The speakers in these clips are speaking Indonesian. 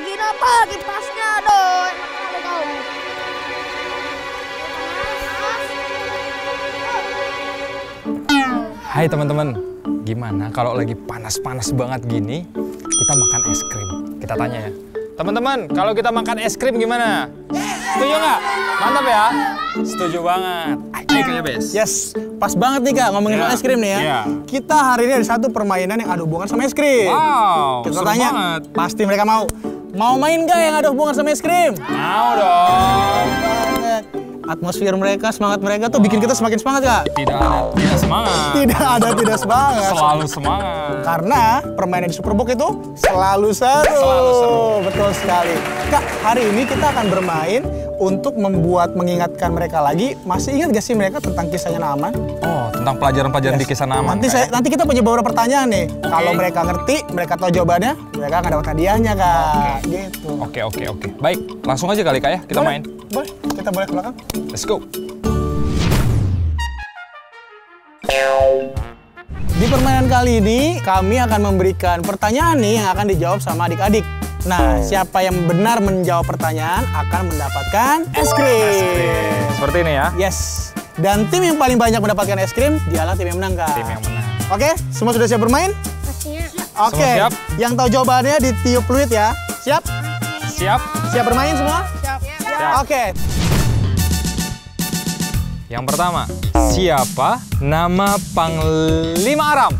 Nyalain apa kipasnya dong? Hai teman-teman, gimana kalau lagi panas-panas banget gini, kita makan es krim? Kita tanya ya. Teman-teman, kalau kita makan es krim gimana? Setuju nggak? Mantap ya? Setuju banget. Ayo Kak Yabes. Yes, pas banget nih Kak ngomongin soal es krim nih ya. Kita hari ini ada satu permainan yang ada hubungan sama es krim. Wow, kita seru tanya, banget. pasti mereka mau. Mau main nggak yang ada hubungan sama es krim? Mau dong. Banget. Atmosfer mereka, semangat mereka tuh bikin kita semakin semangat Kak. Tidak ada, tidak semangat. Tidak semangat. Selalu semangat. Karena permainan di Superbook itu selalu seru. Selalu seru. Betul sekali. Kak, hari ini kita akan bermain untuk mengingatkan mereka lagi. Masih ingat gak sih mereka tentang kisahnya Naaman? Oh, tentang pelajaran-pelajaran di kisah Naaman. Nanti kita punya beberapa pertanyaan nih. Kalau mereka ngerti, mereka tahu jawabannya, mereka akan dapat hadiahnya Kak. Gitu. Oke. Baik, langsung aja kali Kak ya, kita main. Boleh, kita boleh ke belakang. Let's go. Di permainan kali ini, kami akan memberikan pertanyaan nih yang akan dijawab sama adik-adik. Nah, siapa yang benar menjawab pertanyaan akan mendapatkan es krim. Seperti ini ya. Yes. Dan tim yang paling banyak mendapatkan es krim, dialah tim yang menang, Kak. Tim yang menang. Oke, semua sudah siap bermain? Pastinya. Oke. Semua siap? Yang tahu jawabannya ditiup fluid ya. Siap? Siap? Siap bermain semua? Siap. Oke. Yang pertama, siapa nama Panglima Aram?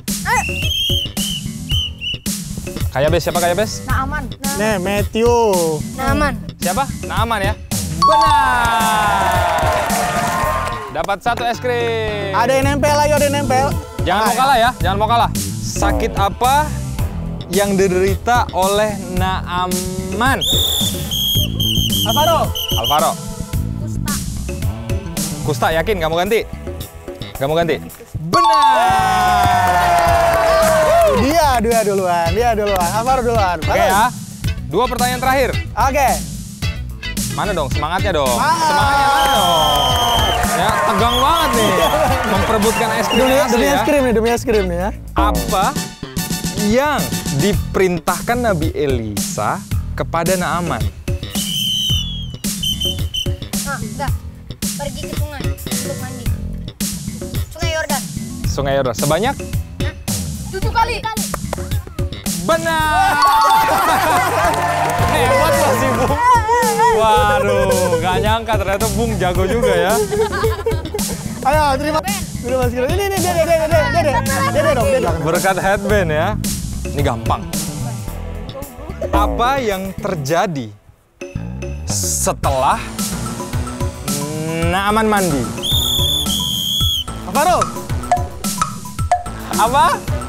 Kak Yabes, siapa Kak Yabes? Naaman. Nih, Matthew. Naaman. Siapa? Naaman ya? Benar! Dapat satu es krim. Ada yang nempel, ayo ada yang nempel. Jangan mau kalah ya, jangan mau kalah. Sakit apa yang diderita oleh Naaman? Alvaro. Kusta, yakin? Gak mau ganti? Gak mau ganti? Benar! Dia duluan. Alvaro duluan. Oke ya, 2 pertanyaan terakhir. Oke. Mana dong? Semangatnya dong. Semangat. Semangatnya mana dong? Ya, tegang banget nih. Memperebutkan es krim Demi es krim nih ya. Apa yang diperintahkan Nabi Elisa kepada Naaman? Enggak. Pergi ke sungai untuk mandi. Sungai Yordan. Sungai Yordan. Sebanyak? 7 kali. Benar! Hebat loh si Bung. Waduh, gak nyangka ternyata Bung jago juga ya. Ayo, terima. Mas Kiro. Ini dia dong. Berkat headband ya. Ini gampang. Apa yang terjadi setelah Naaman mandi? Alvaro. Apa?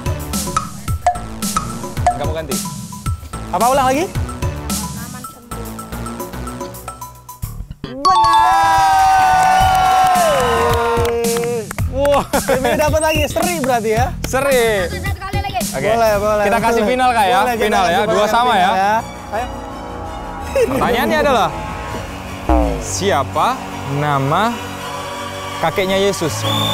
Gak mau ganti. Apa ulang lagi? Naaman sembuh. Wah, Ini dapat lagi seri berarti ya. seri. Satu kali lagi. Oke. Boleh. Kita kasih final Kak ya. Boleh, kita Final ya, kasih 2 sama final ya. Ayo. Pertanyaannya adalah, siapa nama kakeknya Yesus?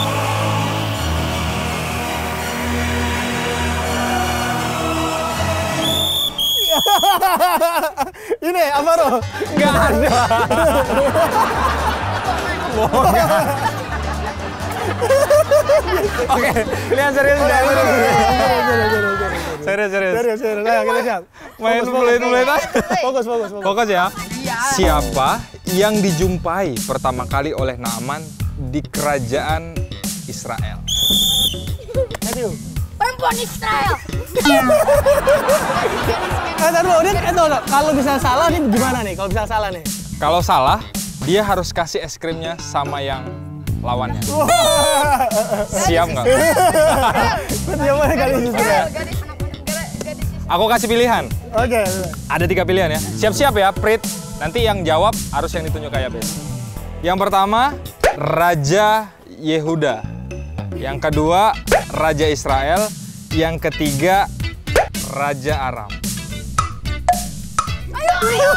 Ini Alvaro. Nggak ada. Bohong. Oke, kalian serius nggak? Serius. Ayo kita siap. Main pelit-pelit aja. Fokus. Fokus ya. Siapa yang dijumpai pertama kali oleh Naaman di kerajaan Israel? Matthew. Perempuan Israel. Kalau bisa salah nih gimana nih? Kalau bisa salah nih. Kalau salah, dia harus kasih es krimnya sama yang lawannya. Siap nggak? Gimana kali ini sudah? Gadis Aku kasih pilihan. Oke. Ada 3 pilihan ya. Siap-siap ya, Prit. Nanti yang jawab harus yang ditunjuk kayak Yabes. Yang pertama, Raja Yehuda. Yang kedua, Raja Israel. Yang ketiga, Raja Aram. Ayo.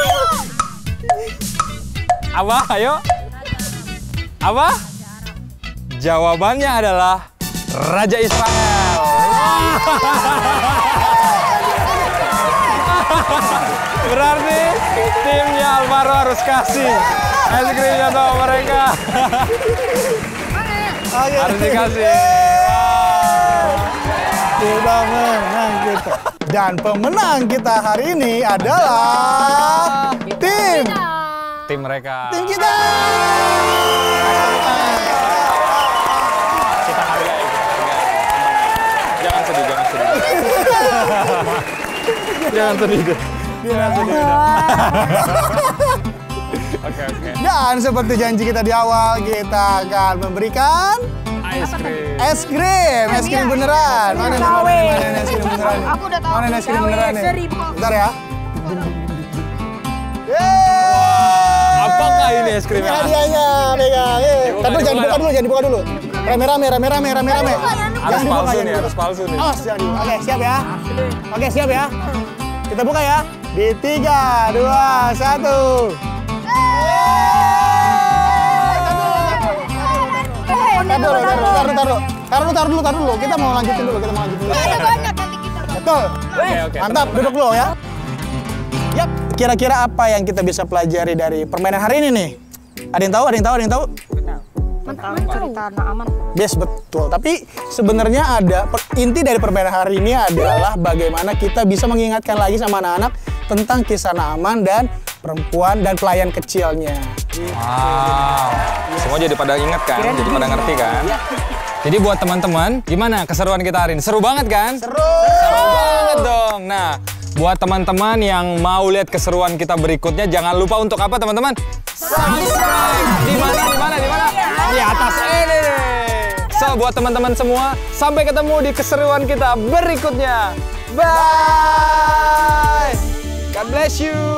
Apa? Ayo. Apa? Jawabannya adalah Raja Israel. Berarti timnya Alvaro harus kasih es krimnya sama mereka. Oke. Harus dikasih. Sudah menang kita. Dan pemenang kita hari ini adalah Tim mereka. tim kita. Kita hargai. Jangan sedih, jangan sedih. Jangan sedih. Oke. Dan seperti janji kita di awal, kita akan memberikan Es krim. es krim beneran. Mana es krim beneran? Aku udah tahu. Mana es krim beneran nih? 1000. Bentar ya. Apakah ini es krim? Ini hadiahnya, pegang. Jangan dibuka dulu. Rame-rame. Harus palsu nih, harus palsu nih. Awas, jangan dibuka. Oke, siap ya. Oke, siap ya. Kita buka ya. Di 3, 2, 1. Taruh dulu. Kita mau lanjutin dulu. Ada banyak nanti kita. Betul. Oke. Mantap, duduk dulu ya. Yap, kira-kira apa yang kita bisa pelajari dari permainan hari ini nih? Ada yang tahu? Cerita anak aman. Yes, betul. Tapi sebenarnya inti dari permainan hari ini adalah bagaimana kita bisa mengingatkan lagi sama anak-anak tentang kisah Naaman dan perempuan dan pelayan kecilnya. Wow. Semua jadi pada ingat kan? Jadi pada ngerti kan? Jadi buat teman-teman, gimana keseruan kita hari ini? Seru banget kan? Seru banget dong. Nah, buat teman-teman yang mau lihat keseruan kita berikutnya, jangan lupa untuk apa teman-teman? Subscribe! Di mana? Di atas ini nih. So, buat teman-teman semua, sampai ketemu di keseruan kita berikutnya. Bye! God bless you!